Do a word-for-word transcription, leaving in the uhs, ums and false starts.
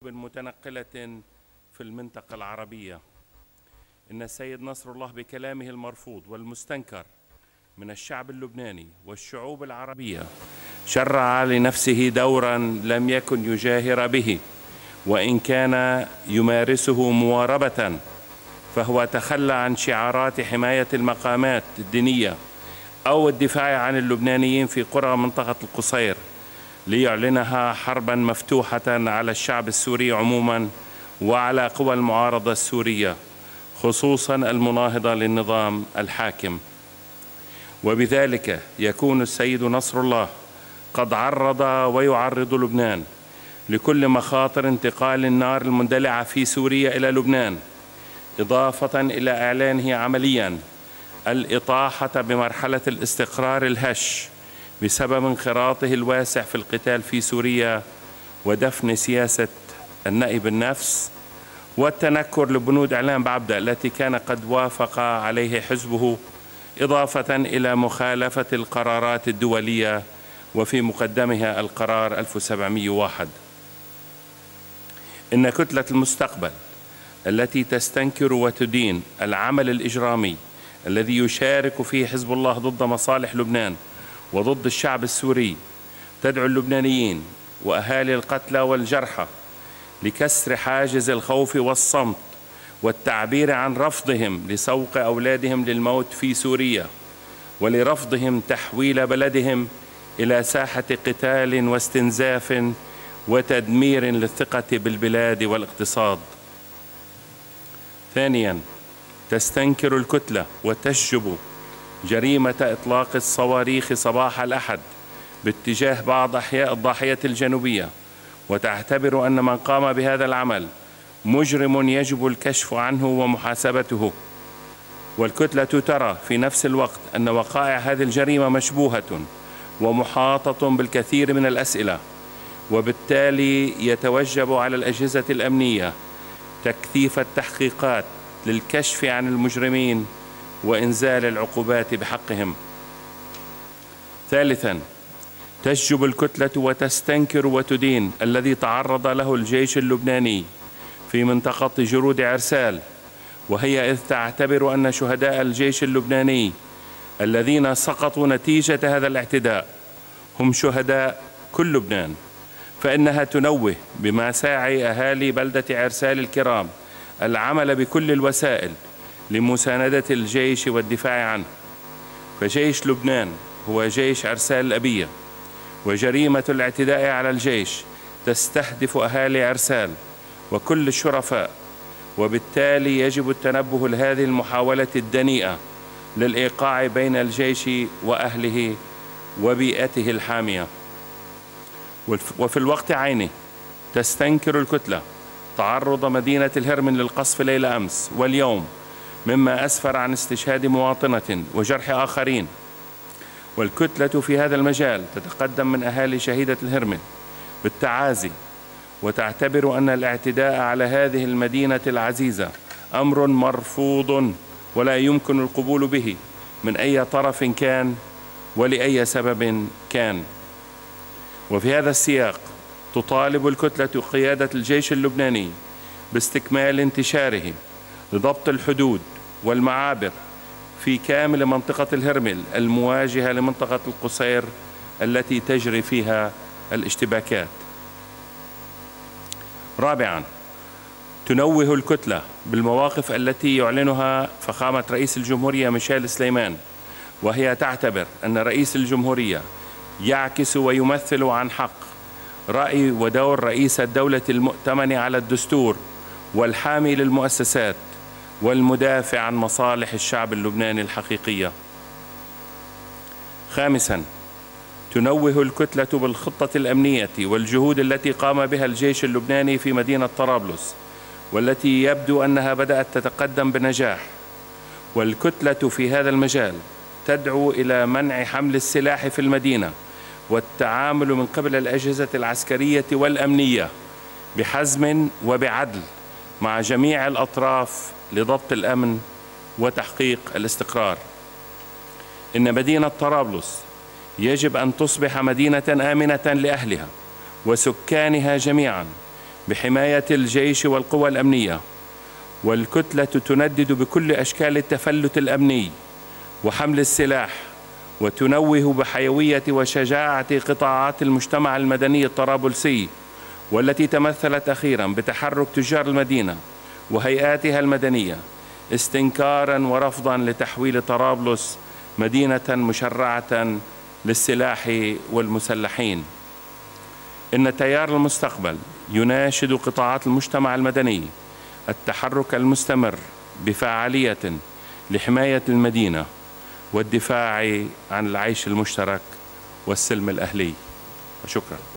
متنقلة في المنطقة العربية. إن السيد نصر الله بكلامه المرفوض والمستنكر من الشعب اللبناني والشعوب العربية شرع لنفسه دورا لم يكن يجاهر به، وإن كان يمارسه مواربة، فهو تخلى عن شعارات حماية المقامات الدينية أو الدفاع عن اللبنانيين في قرى منطقة القصير ليعلنها حربا مفتوحة على الشعب السوري عموما وعلى قوى المعارضة السورية، خصوصا المناهضة للنظام الحاكم. وبذلك يكون السيد نصر الله قد عرض ويعرض لبنان لكل مخاطر انتقال النار المندلعة في سوريا إلى لبنان، إضافة إلى إعلانه عمليا الإطاحة بمرحلة الاستقرار الهش بسبب انخراطه الواسع في القتال في سوريا ودفن سياسة النأي بالنفس والتنكر لبنود إعلام بعبدة التي كان قد وافق عليه حزبه، إضافة إلى مخالفة القرارات الدولية وفي مقدمها القرار ألف وسبعمئة وواحد. إن كتلة المستقبل التي تستنكر وتدين العمل الإجرامي الذي يشارك فيه حزب الله ضد مصالح لبنان وضد الشعب السوري تدعو اللبنانيين وأهالي القتلى والجرحى لكسر حاجز الخوف والصمت والتعبير عن رفضهم لسوق أولادهم للموت في سوريا، ولرفضهم تحويل بلدهم إلى ساحة قتال واستنزاف وتدمير للثقة بالبلاد والاقتصاد. ثانياً، تستنكر الكتلة وتشجب جريمة إطلاق الصواريخ صباح الأحد باتجاه بعض أحياء الضاحية الجنوبية، وتعتبر أن من قام بهذا العمل مجرم يجب الكشف عنه ومحاسبته. والكتلة ترى في نفس الوقت أن وقائع هذه الجريمة مشبوهة ومحاطة بالكثير من الأسئلة، وبالتالي يتوجب على الأجهزة الأمنية تكثيف التحقيقات للكشف عن المجرمين وإنزال العقوبات بحقهم. ثالثاً، تشجب الكتلة وتستنكر وتدين الذي تعرض له الجيش اللبناني في منطقة جرود عرسال، وهي إذ تعتبر أن شهداء الجيش اللبناني الذين سقطوا نتيجة هذا الاعتداء هم شهداء كل لبنان، فإنها تنوه بمساعي أهالي بلدة عرسال الكرام العمل بكل الوسائل لمساندة الجيش والدفاع عنه. فجيش لبنان هو جيش عرسال الأبية، وجريمة الاعتداء على الجيش تستهدف أهالي عرسال وكل الشرفاء، وبالتالي يجب التنبه لهذه المحاولة الدنيئة للإيقاع بين الجيش وأهله وبيئته الحامية. وفي الوقت عينه تستنكر الكتلة تعرض مدينة الهرمن للقصف ليلة أمس واليوم، مما أسفر عن استشهاد مواطنة وجرح آخرين. والكتلة في هذا المجال تتقدم من أهالي شهيدة الهرمن بالتعازي، وتعتبر أن الاعتداء على هذه المدينة العزيزة أمر مرفوض ولا يمكن القبول به من أي طرف كان ولأي سبب كان. وفي هذا السياق تطالب الكتلة قيادة الجيش اللبناني باستكمال انتشاره لضبط الحدود والمعابر في كامل منطقة الهرمل المواجهة لمنطقة القصير التي تجري فيها الاشتباكات. رابعاً، تنوه الكتلة بالمواقف التي يعلنها فخامة رئيس الجمهورية ميشيل سليمان، وهي تعتبر أن رئيس الجمهورية يعكس ويمثل عن حق رأي ودور رئيس الدولة المؤتمن على الدستور والحامي للمؤسسات والمدافع عن مصالح الشعب اللبناني الحقيقية. خامساً، تنوه الكتلة بالخطة الأمنية والجهود التي قام بها الجيش اللبناني في مدينة طرابلس، والتي يبدو أنها بدأت تتقدم بنجاح. والكتلة في هذا المجال تدعو إلى منع حمل السلاح في المدينة والتعامل من قبل الأجهزة العسكرية والأمنية بحزم وبعدل مع جميع الأطراف لضبط الأمن وتحقيق الاستقرار. إن مدينة طرابلس يجب أن تصبح مدينة آمنة لأهلها وسكانها جميعاً، بحماية الجيش والقوى الأمنية، والكتلة تندد بكل أشكال التفلت الأمني وحمل السلاح، وتنوه بحيوية وشجاعة قطاعات المجتمع المدني الطرابلسي، والتي تمثلت أخيرا بتحرك تجار المدينة وهيئاتها المدنية استنكارا ورفضا لتحويل طرابلس مدينة مشرعة للسلاح والمسلحين. إن تيار المستقبل يناشد قطاعات المجتمع المدني التحرك المستمر بفعالية لحماية المدينة والدفاع عن العيش المشترك والسلم الأهلي. شكرا.